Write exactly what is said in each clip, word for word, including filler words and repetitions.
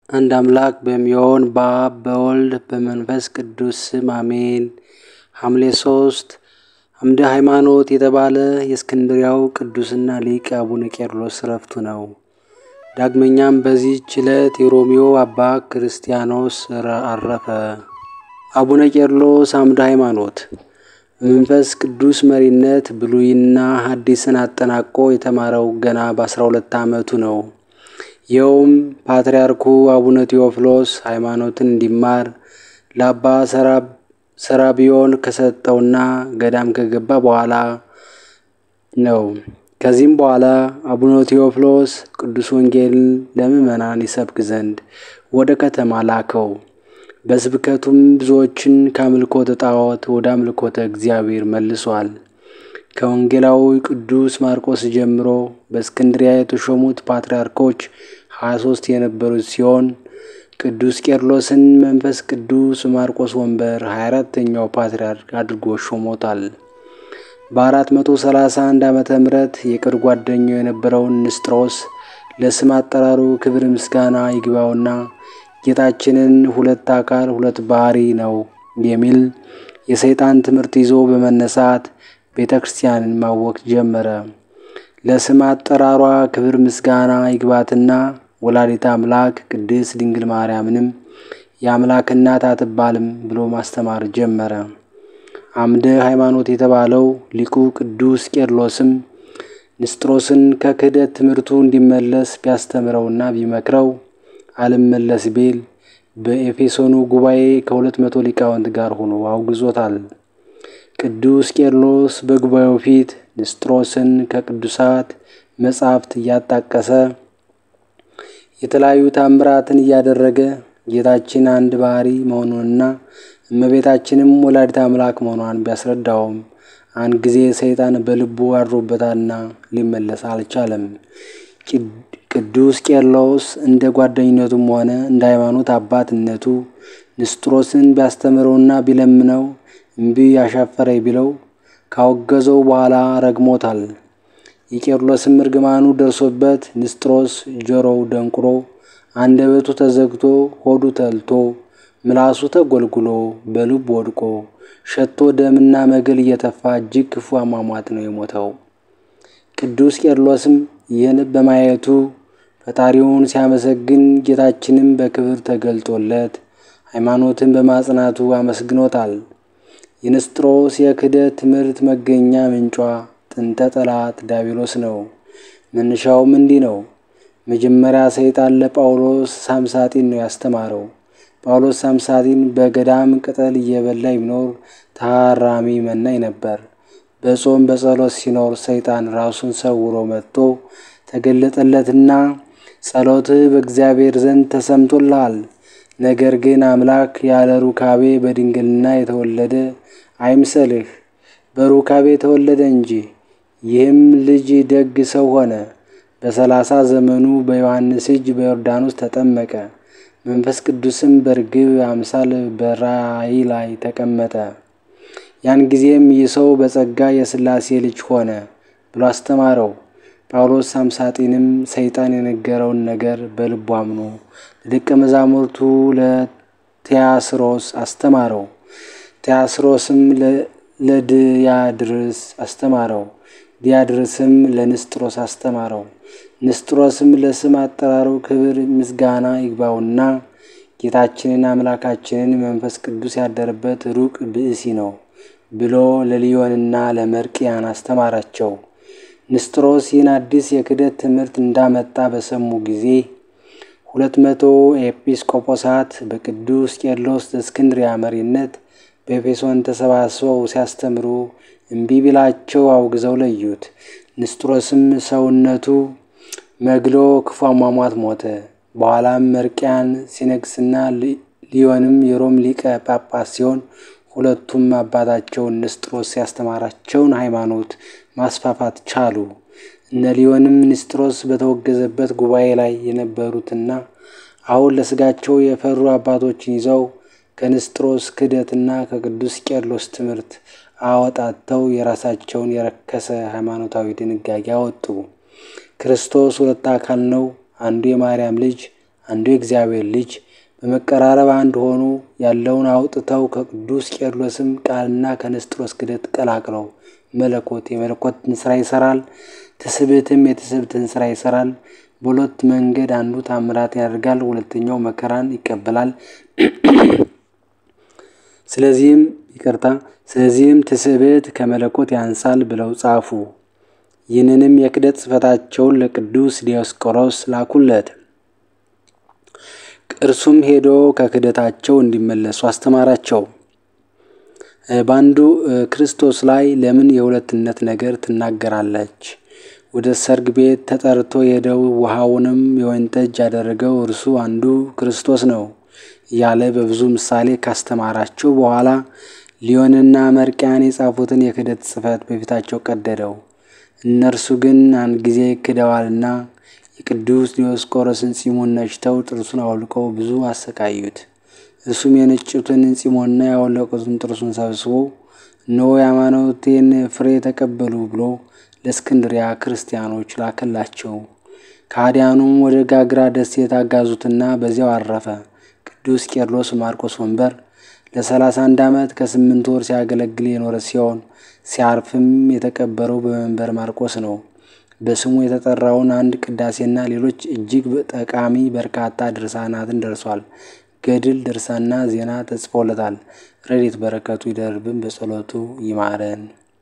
አንድ አምላክ በሚሆን በአብ በወልድ በመንፈስ ቅዱስ ስም አሜን። ሐምሌ ሶስት አምደ ሃይማኖት የተባለ የእስክንድርያው ቅዱስና ሊቅ አቡነ ቄርሎስ ዕረፍቱ ነው። ዳግመኛም በዚህች ዕለት የሮሚዮ አባ ክርስቲያኖስ አረፈ። አቡነ ቄርሎስ አምደ ሃይማኖት በመንፈስ ቅዱስ መሪነት ብሉይና ሐዲስን አጠናቆ የተማረው ገና በአስራ ሁለት ዓመቱ ነው። ይኸውም ፓትርያርኩ አቡነ ቴዎፍሎስ ሃይማኖትን እንዲማር ለአባ ሰራቢዮን ከሰጠውና ገዳም ከገባ በኋላ ነው። ከዚህም በኋላ አቡነ ቴዎፍሎስ ቅዱስ ወንጌልን ለምዕመናን ይሰብክ ዘንድ ወደ ከተማ ላከው። በስብከቱም ብዙዎችን ከአምልኮተ ጣዖት ወደ አምልኮተ እግዚአብሔር መልሷል። ከወንጌላዊ ቅዱስ ማርቆስ ጀምሮ በእስክንድርያ የተሾሙት ፓትርያርኮች ሀያ ሶስት የነበሩት ሲሆን ቅዱስ ቄርሎስን መንፈስ ቅዱስ ማርቆስ ወንበር ሀያ አራተኛው ፓትርያርክ አድርጎ ሾሞታል። በአራት መቶ ሰላሳ አንድ ዓመተ ምህረት የቅርብ ጓደኛው የነበረውን ንስጥሮስ ለስም አጠራሩ ክብር ምስጋና ይግባውና ጌታችንን ሁለት አካል ሁለት ባህሪ ነው የሚል የሰይጣን ትምህርት ይዞ በመነሳት ቤተክርስቲያንን ማወክ ጀመረ። ለስም አጠራሯ ክብር ምስጋና ይግባትና ወላዲተ አምላክ ቅድስት ድንግል ማርያምንም የአምላክ እናት አትባልም ብሎ ማስተማር ጀመረ። አምደ ሃይማኖት የተባለው ሊቁ ቅዱስ ቄርሎስም ንስጥሮስን ከክህደት ትምህርቱ እንዲመለስ ቢያስተምረውና ቢመክረው አልመለስ ቢል በኤፌሶኑ ጉባኤ ከሁለት መቶ ሊቃውንት ጋር ሆኖ አውግዞታል። ቅዱስ ቄርሎስ በጉባኤው ፊት ንስጥሮስን ከቅዱሳት መጻሕፍት እያጣቀሰ የተለያዩ ታምራትን እያደረገ ጌታችን አንድ ባህሪ መሆኑንና እመቤታችንም ወላዲተ አምላክ መሆኗን ቢያስረዳውም አንድ ጊዜ ሰይጣን በልቡ አድሮበታልና ሊመለስ አልቻለም። ቅዱስ ቄርሎስ እንደ ጓደኝነቱም ሆነ እንደ ሃይማኖት አባትነቱ ንስጥሮስን ቢያስተምረውና ቢለምነው እምቢ ያሻፈረኝ ቢለው ካወገዘው በኋላ ረግሞታል። የቄርሎስም እርግማኑ ደርሶበት ንስጥሮስ ጆሮው ደንቁሮ አንደበቱ ተዘግቶ ሆዱ ተልቶ ምላሱ ተጎልጉሎ በልቡ ወድቆ ሸቶ ደምና መግል እየተፋ እጅግ ክፉ አሟሟት ነው የሞተው። ቅዱስ ቄርሎስም ይህን በማየቱ ፈጣሪውን ሲያመሰግን ጌታችንም በክብር ተገልጦለት ሃይማኖትን በማጽናቱ አመስግኖታል። የንስጥሮስ የክህደት ትምህርት መገኛ ምንጯ ጥንተ ጠላት ዲያብሎስ ነው። መነሻውም እንዲህ ነው። መጀመሪያ ሰይጣን ለጳውሎስ ሳምሳጢን ነው ያስተማረው። ጳውሎስ ሳምሳጢን በገዳም ቅጠል እየበላ ይኖር ተሐራሚ መናኝ ነበር። በጾም በጸሎት ሲኖር ሰይጣን ራሱን ሰውሮ መጥቶ ተገለጠለትና ጸሎትህ በእግዚአብሔር ዘንድ ተሰምቶልሃል። ነገር ግን አምላክ ያለ ሩካቤ በድንግልና የተወለደ አይምሰልህ፣ በሩካቤ ተወለደ እንጂ። ይህም ልጅ ደግ ሰው ሆነ። በሰላሳ ዘመኑ በዮሐንስ እጅ በዮርዳኖስ ተጠመቀ። መንፈስ ቅዱስም በርግብ አምሳል በራእይ ላይ ተቀመጠ። ያን ጊዜም ይህ ሰው በጸጋ የሥላሴ ልጅ ሆነ ብሎ አስተማረው። ጳውሎስ ሳምሳጢንም ሰይጣን የነገረውን ነገር በልቡ አምኖ ለደቀ መዛሙርቱ ለቲያስሮስ አስተማረው። ቲያስሮስም ለዲያድርስ አስተማረው። ዲያድርስም ለንስጥሮስ አስተማረው። ንስጥሮስም ለስም አጠራሩ ክብር ምስጋና ይግባውና ጌታችንን አምላካችንን መንፈስ ቅዱስ ያደረበት ሩቅ ብእሲ ነው ብሎ ለሊዮንና ለመርቅያን አስተማራቸው። ንስጥሮስ ይህን አዲስ የክህደት ትምህርት እንዳመጣ በሰሙ ጊዜ ሁለት መቶ ኤጲስቆጶሳት በቅዱስ ቄርሎስ ዘእስክንድርያ መሪነት በኤፌሶን ተሰባስበው ሲያስተምሩ እምቢ ቢላቸው አውግዘው ለዩት። ንስጥሮስም ሰውነቱ መግሎ ክፉ አሟሟት ሞተ። በኋላም መርቅያን ሲነግስና ሊዮንም የሮም ሊቀ ጳጳስ ሲሆን ሁለቱም አባታቸውን ንስጥሮስ ያስተማራቸውን ሃይማኖት ማስፋፋት ቻሉ። እነ ሊዮንም ንስጥሮስ በተወገዘበት ጉባኤ ላይ የነበሩትና አሁን ለስጋቸው የፈሩ አባቶችን ይዘው ከንስጥሮስ ክህደትና ከቅዱስ ቄርሎስ ትምህርት አወጣተው የራሳቸውን የረከሰ ሃይማኖታዊ ድንጋጌ አወጡ። ክርስቶስ ሁለት አካል ነው፣ አንዱ የማርያም ልጅ አንዱ የእግዚአብሔር ልጅ በመቀራረብ አንድ ሆኑ ያለውን አውጥተው ከቅዱስ ቄርሎስም ቃልና ከንስጥሮስ ክደት ቀላቅለው መለኮት የመለኮትን ስራ ይሰራል፣ ትስብእትም የትስብእትን ስራ ይሰራል። በሁለት መንገድ አንዱ ታምራት ያደርጋል፣ ሁለተኛው መከራን ይቀበላል። ስለዚህም ይቅርታ ስለዚህም ትስብእት ከመለኮት ያንሳል ብለው ጻፉ። ይህንንም የክደት ጽፈታቸውን ለቅዱስ ዲዮስቆሮስ ላኩለት። እርሱም ሄዶ ከክደታቸው እንዲመለሱ አስተማራቸው። ባንዱ ክርስቶስ ላይ ለምን የሁለትነት ነገር ትናገራለች? ወደ ሰርግ ቤት ተጠርቶ ሄደው ውሃውንም የወይን ጠጅ ያደረገው እርሱ አንዱ ክርስቶስ ነው እያለ በብዙ ምሳሌ ካስተማራቸው በኋላ ሊዮንና መርቅያን የጻፉትን የክደት ጽፈት በፊታቸው ቀደደው። እነርሱ ግን አንድ ጊዜ ክደዋልና የቅዱስ ዲዮስቆሮስን ጺሙን ነጭተው ጥርሱን አውልቀው ብዙ አሰቃዩት። እርሱም የነጩትን ጺሙንና ያወለቁትን ጥርሱን ሰብስቦ እነሆ የሃይማኖቴን ፍሬ ተቀበሉ ብሎ ለእስክንድርያ ክርስቲያኖች ላከላቸው። ከሃዲያኑም ወደ ጋግራ ደሴት አጋዙትና በዚያው አረፈ። ቅዱስ ቄርሎስ ማርቆስ ወንበር ለሰላሳ አንድ ዓመት ከስምንት ወር ሲያገለግል የኖረ ሲሆን ሲያርፍም የተቀበረው በመንበር ማርቆስ ነው። በስሙ የተጠራውን አንድ ቅዳሴና ሌሎች እጅግ ጠቃሚ በርካታ ድርሳናትን ደርሷል። ገድል፣ ድርሳና ዜና ተጽፎለታል። ረድኤት በረከቱ ይደርብን፣ በጸሎቱ ይማረን።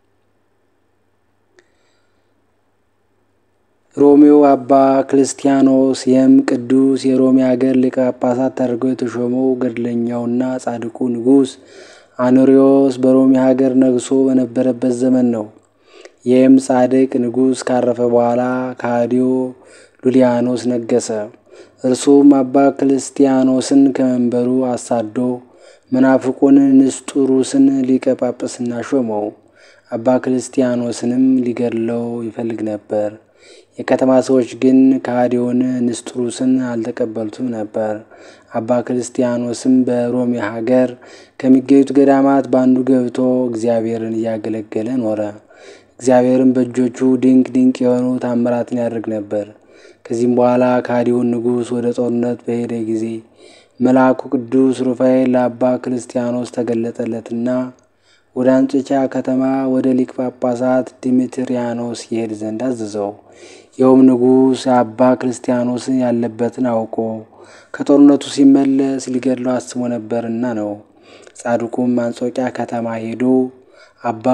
ሮሜው አባ ክርስቲያኖስ የም ቅዱስ የሮሜ ሀገር ሊቀ ጳጳሳት ተደርጎ የተሾመው ገድለኛውና ጻድቁ ንጉሥ አኖሪዎስ በሮሜ ሀገር ነግሶ በነበረበት ዘመን ነው። ይህም ጻድቅ ንጉሥ ካረፈ በኋላ ከሃዲው ሉሊያኖስ ነገሰ። እርሱም አባ ክርስቲያኖስን ከመንበሩ አሳዶ መናፍቁን ንስጥሮስን ሊቀ ጳጳስና ሾመው። አባ ክርስቲያኖስንም ሊገድለው ይፈልግ ነበር። የከተማ ሰዎች ግን ከሃዲውን ንስጥሮስን አልተቀበሉትም ነበር። አባ ክርስቲያኖስም በሮሜ ሀገር ከሚገኙት ገዳማት በአንዱ ገብቶ እግዚአብሔርን እያገለገለ ኖረ። እግዚአብሔርን በእጆቹ ድንቅ ድንቅ የሆኑ ታምራትን ያደርግ ነበር። ከዚህም በኋላ ከሃዲውን ንጉሥ ወደ ጦርነት በሄደ ጊዜ መልአኩ ቅዱስ ሩፋኤል ለአባ ክርስቲያኖስ ተገለጠለትና ወደ አንጾኪያ ከተማ ወደ ሊቀ ጳጳሳት ዲሜትሪያኖስ ይሄድ ዘንድ አዘዘው። ይኸውም ንጉሥ አባ ክርስቲያኖስን ያለበትን አውቆ ከጦርነቱ ሲመለስ ሊገድለው አስቦ ነበርና ነው። ጻድቁም አንጾኪያ ከተማ ሄዶ አባ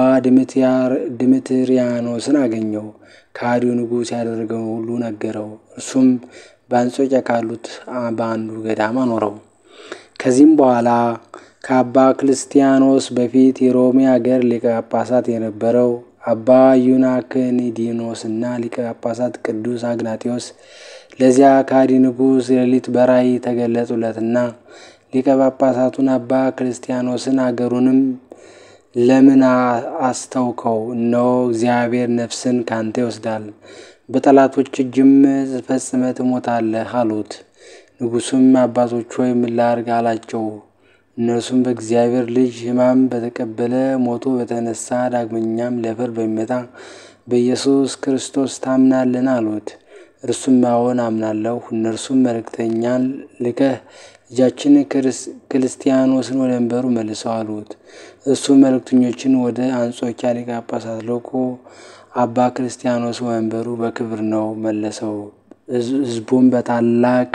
ዲሜትሪያኖስን አገኘው። ከሃዲው ንጉሥ ያደረገውን ሁሉ ነገረው። እርሱም በአንጾኪያ ካሉት በአንዱ ገዳም አኖረው። ከዚህም በኋላ ከአባ ክርስቲያኖስ በፊት የሮሜ ሀገር ሊቀ ጳጳሳት የነበረው አባ ዩናክኒዲኖስና ሊቀ ጳጳሳት ቅዱስ አግናጢዮስ ለዚያ ከሃዲ ንጉሥ ሌሊት በራእይ ተገለጹለትና ሊቀ ጳጳሳቱን አባ ክርስቲያኖስን አገሩንም ለምን አስተውከው? እነሆ እግዚአብሔር ነፍስን ካንተ ይወስዳል፣ በጠላቶች እጅም ፈጽመህ ትሞታለህ አሉት። ንጉሡም አባቶች ሆይ ምን ላድርግ አላቸው። እነርሱም በእግዚአብሔር ልጅ ሕማም በተቀበለ ሞቶ በተነሳ ዳግመኛም ለፍርድ በሚመጣ በኢየሱስ ክርስቶስ ታምናለን አሉት። እርሱም አዎን አምናለሁ። እነርሱም መልእክተኛን ልከህ ልጃችን ክርስቲያኖስን ወደ መንበሩ መልሰው አሉት። እሱ መልእክተኞችን ወደ አንጾኪያ ሊቀ ጳጳሳት ልኮ አባ ክርስቲያኖስ ወንበሩ በክብር ነው መለሰው። ሕዝቡም በታላቅ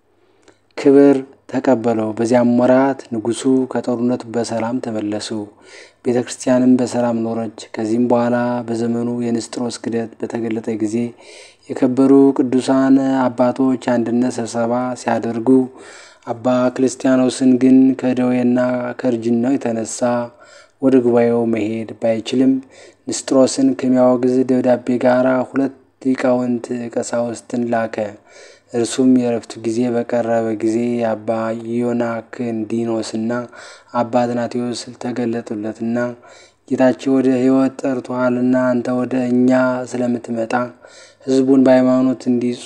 ክብር ተቀበለው። በዚያም ወራት ንጉሡ ከጦርነቱ በሰላም ተመለሱ። ቤተ ክርስቲያንም በሰላም ኖረች። ከዚህም በኋላ በዘመኑ የንስጥሮስ ክደት በተገለጠ ጊዜ የከበሩ ቅዱሳን አባቶች አንድነት ስብሰባ ሲያደርጉ አባ ክርስቲያኖስን ግን ከደዌና ከእርጅናው የተነሳ ወደ ጉባኤው መሄድ ባይችልም ንስጥሮስን ከሚያወግዝ ደብዳቤ ጋር ሁለት ሊቃውንት ቀሳውስትን ላከ። እርሱም የዕረፍቱ ጊዜ በቀረበ ጊዜ አባ ዩናክኒዲኖስና አባ አትናቴዎስ ተገለጡለትና ጌታችን ወደ ሕይወት ጠርቶሃልና አንተ ወደ እኛ ስለምትመጣ ሕዝቡን በሃይማኖት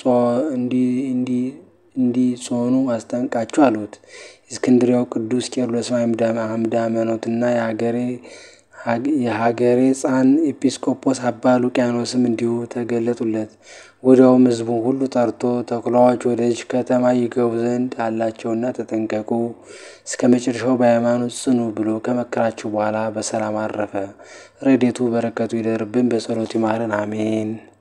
እንዲጾኑ አስጠንቃቸው አሉት። እስክንድርያው ቅዱስ ቄርሎስ አምደ ሃይማኖትና የሀገሬ የሀገሬ ጻን ኤጲስቆጶስ አባ ሉቂያኖስም እንዲሁ ተገለጡለት። ወዲያውም ሕዝቡን ሁሉ ጠርቶ ተኩላዎች ወደዚች ከተማ ይገቡ ዘንድ አላቸውና ተጠንቀቁ፣ እስከ መጨረሻው በሃይማኖት ጽኑ ብሎ ከመከራቸው በኋላ በሰላም አረፈ። ረድኤቱ በረከቱ ይደርብን፣ በጸሎቱ ይማረን፣ አሜን።